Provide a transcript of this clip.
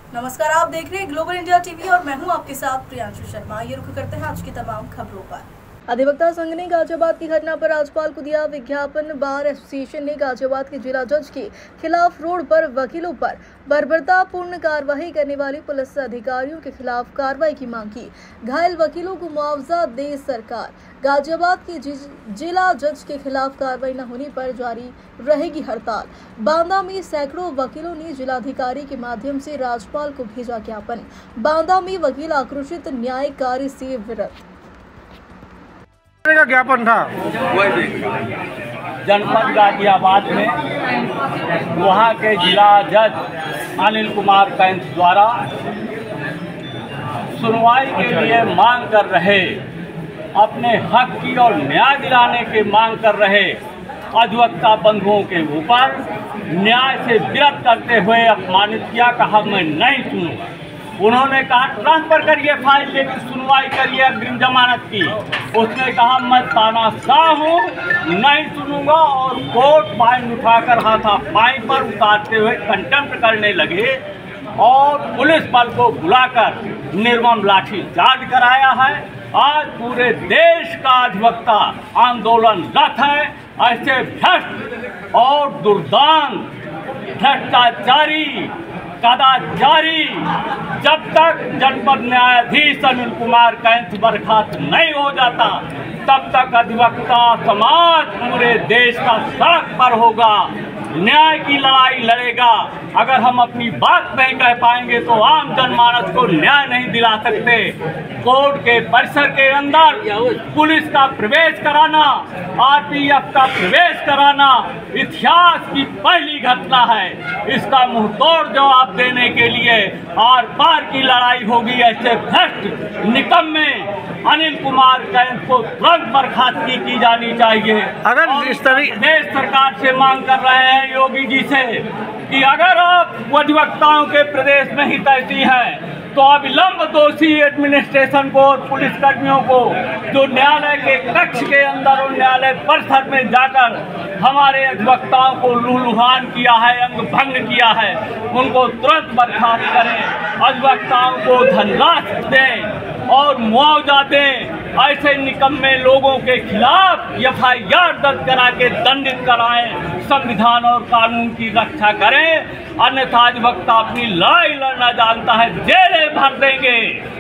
नमस्कार, आप देख रहे हैं ग्लोबल इंडिया टीवी और मैं हूं आपके साथ प्रियांशु शर्मा। ये रुक करते हैं आज की तमाम खबरों पर। अधिवक्ता संघ ने गाजियाबाद की घटना पर राज्यपाल को दिया विज्ञापन। बार एसोसिएशन ने गाजियाबाद के जिला जज के खिलाफ रोड पर वकीलों पर बर्बरतापूर्ण कार्रवाई करने वाले पुलिस अधिकारियों के खिलाफ कार्रवाई की मांग की। घायल वकीलों को मुआवजा दे सरकार। गाजियाबाद के जिला जज के खिलाफ कार्रवाई न होने पर जारी रहेगी हड़ताल। बांदा में सैकड़ों वकीलों ने जिलाधिकारी के माध्यम से राज्यपाल को भेजा ज्ञापन। बांदा में वकील आक्रोशित, न्याय कार्य से विरत। का ज्ञापन था जनपद गाजियाबाद में वहाँ के जिला जज अनिल कुमार कैंथ द्वारा सुनवाई के लिए मांग कर रहे, अपने हक की और न्याय दिलाने की मांग कर रहे अधिवक्ता बंधुओं के ऊपर न्याय से विरत करते हुए अपमानित किया। कहा मैं नहीं सुनूंगा। उन्होंने कहा ट्रांसफर करिए फाइल, लेकिन सुनवाई करिए अग्रिम जमानत की। उसने कहा मैं तानाशाह हूँ, नहीं सुनूंगा, और कोर्ट फाइन उठाकर हाथापाई पर उतारते हुए कंटेम्प्ट करने लगे और पुलिस बल को बुलाकर निर्मम लाठीचार्ज कराया है। आज पूरे देश का अधिवक्ता आंदोलनरत है। ऐसे भ्रष्ट और दुर्दांत भ्रष्टाचारी कदाचारी जब तक जनपद न्यायाधीश अनिल कुमार कैंथ बर्खास्त नहीं हो जाता, तब तक अधिवक्ता समाज पूरे देश का सड़क पर होगा, न्याय की लड़ाई लड़ेगा। अगर हम अपनी बात नहीं कह पाएंगे तो आम जनमानस को न्याय नहीं दिला सकते। कोर्ट के परिसर के अंदर पुलिस का प्रवेश कराना, आरपीएफ का प्रवेश कराना इतिहास की पहली घटना है। इसका मुंहतोड़ जवाब देने के लिए आर पार की लड़ाई होगी। ऐसे भ्रष्ट निकम्मे अनिल कुमार कैंथ को तुरंत बर्खास्तगी की जानी चाहिए। अगर इस तरह देश सरकार से मांग कर रहे हैं योगी जी से कि अगर आप अधिवक्ताओं के प्रदेश में हित ऐसी है तो अविलंब दोषी एडमिनिस्ट्रेशन को और पुलिस कर्मियों को जो न्यायालय के कक्ष के अंदर और न्यायालय परिसर में जाकर हमारे अधिवक्ताओं को लूलुहान किया है, अंग भंग किया है, उनको तुरंत बर्खास्त करें। अधिवक्ताओं को धनराशि दें और मुआवजा दें। ऐसे निकम्मे लोगों के खिलाफ एफआईआर दर्ज करा के दंडित कराएं। संविधान और कानून की रक्षा करें, अन्यथा अधिवक्ता अपनी लड़ाई लड़ना जानता है, जेलें भर देंगे।